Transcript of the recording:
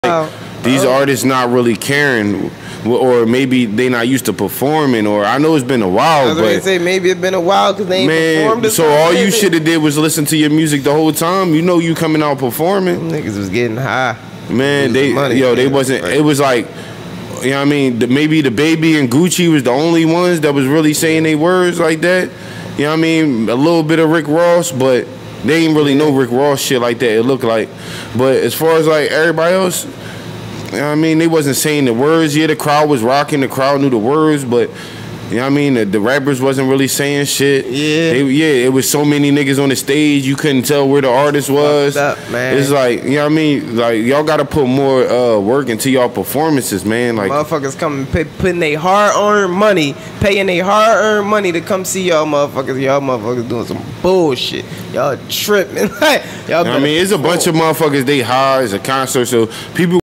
These artists not really caring, or maybe they not used to performing, or I know it's been a while. I was gonna say maybe it's been a while because they ain't performed. So all you should have did was listen to your music the whole time. You know you coming out performing. Them niggas was getting high. Man, they wasn't. It was like, you know what I mean? Maybe the Baby and Gucci was the only ones that was really saying they words like that. You know what I mean? A little bit of Rick Ross, but they ain't really know Rick Ross shit like that. It looked like, but as far as like everybody else. You know what I mean? They wasn't saying the words. Yeah, the crowd was rocking. The crowd knew the words, but you know what I mean? The rappers wasn't really saying shit. Yeah. It was so many niggas on the stage, you couldn't tell where the artist was. Up, man. It's like, you know what I mean? Like, y'all got to put more work into y'all performances, man. Like, motherfuckers coming, putting their hard-earned money, paying their hard-earned money to come see y'all motherfuckers. Y'all motherfuckers doing some bullshit. Y'all tripping. Y'all I mean, it's a bunch of motherfuckers, they high. It's a concert, so people